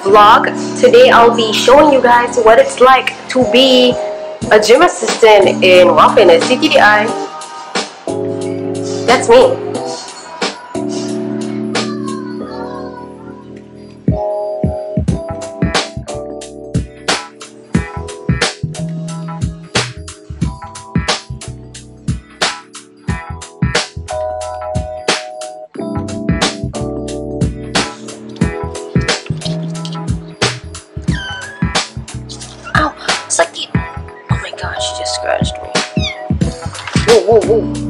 vlog. Today I'll be showing you guys what it's like to be a gym assistant in Wow Fitness TTDI. That's me. Sucky. Oh my gosh, she just scratched me. Whoa, whoa, whoa.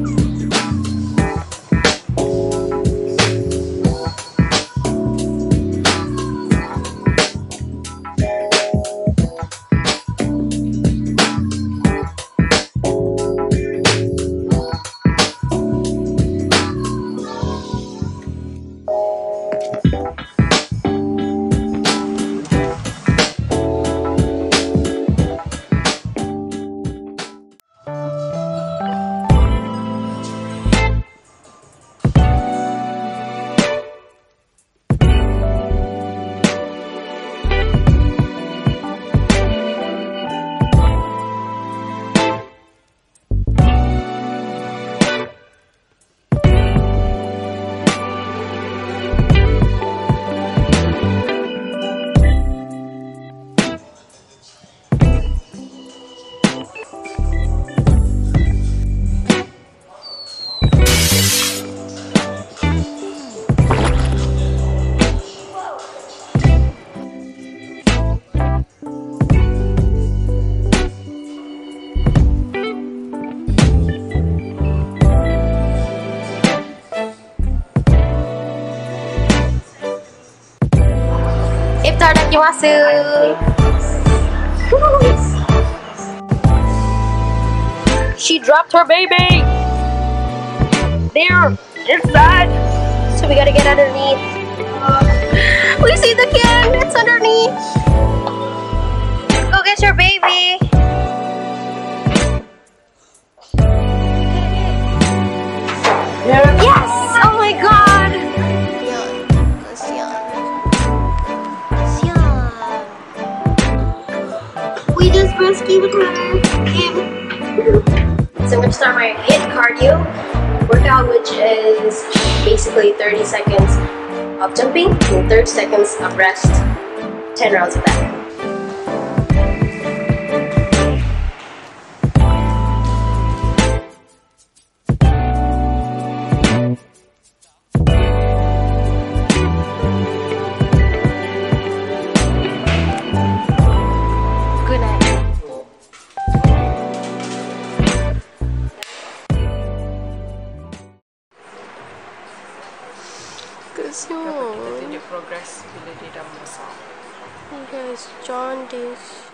She dropped her baby. There, inside. So we gotta get underneath. We see the kitten. It's underneath. Go get your baby. Yes! Oh my god! We just rescued her. So I'm going to start my HIIT cardio workout, which is basically 30 seconds of jumping and 30 seconds of rest. 10 rounds of that. Dapat kita punya progress bila dia dah membesar. Guys, jaundice.